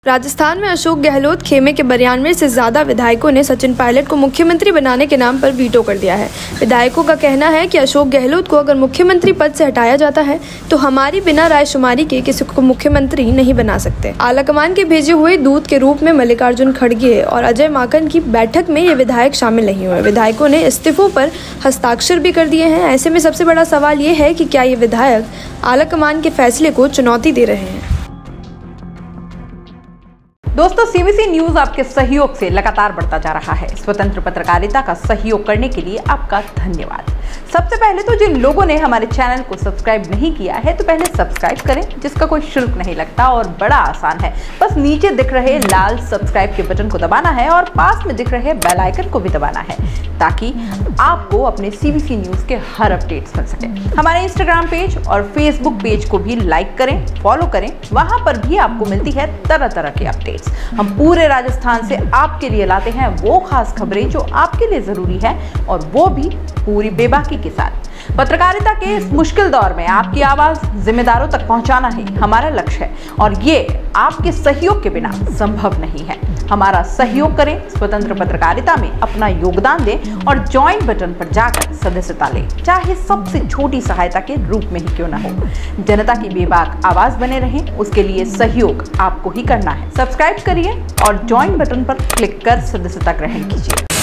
राजस्थान में अशोक गहलोत खेमे के 92 से ज्यादा विधायकों ने सचिन पायलट को मुख्यमंत्री बनाने के नाम पर वीटो कर दिया है। विधायकों का कहना है कि अशोक गहलोत को अगर मुख्यमंत्री पद से हटाया जाता है तो हमारी बिना रायशुमारी के किसी को मुख्यमंत्री नहीं बना सकते। आलाकमान के भेजे हुए दूत के रूप में मल्लिकार्जुन खड़गे और अजय माकन की बैठक में ये विधायक शामिल नहीं हुए। विधायकों ने इस्तीफों पर हस्ताक्षर भी कर दिए हैं। ऐसे में सबसे बड़ा सवाल ये है कि क्या ये विधायक आलाकमान के फैसले को चुनौती दे रहे हैं। दोस्तों, सीबीसी न्यूज आपके सहयोग से लगातार बढ़ता जा रहा है। स्वतंत्र पत्रकारिता का सहयोग करने के लिए आपका धन्यवाद। सबसे पहले तो जिन लोगों ने हमारे चैनल को सब्सक्राइब नहीं किया है तो पहले सब्सक्राइब करें, जिसका कोई शुल्क नहीं लगता और बड़ा आसान है। बस नीचे दिख रहे लाल सब्सक्राइब के बटन को दबाना है और पास में दिख रहे बेल आइकन को भी दबाना है ताकि आपको अपने सीबीसी न्यूज के हर अपडेट्स मिल सके। हमारे इंस्टाग्राम पेज और फेसबुक पेज को भी लाइक करें, फॉलो करें। वहां पर भी आपको मिलती है तरह तरह की अपडेट्स। हम पूरे राजस्थान से आपके लिए लाते हैं वो खास खबरें जो आपके लिए जरूरी है और वो भी पूरी बेबाकी के साथ। पत्रकारिता के इस मुश्किल दौर में आपकी आवाज जिम्मेदारों तक पहुंचाना ही हमारा लक्ष्य है और ये आपके सहयोग के बिना संभव नहीं है। हमारा सहयोग करें, स्वतंत्र पत्रकारिता में अपना योगदान दें और ज्वाइन बटन पर जाकर सदस्यता लें, चाहे सबसे छोटी सहायता के रूप में ही क्यों न हो। जनता की बेबाक आवाज बने रहें, उसके लिए सहयोग आपको ही करना है। सब्सक्राइब करिए और ज्वाइन बटन पर क्लिक कर सदस्यता ग्रहण कीजिए।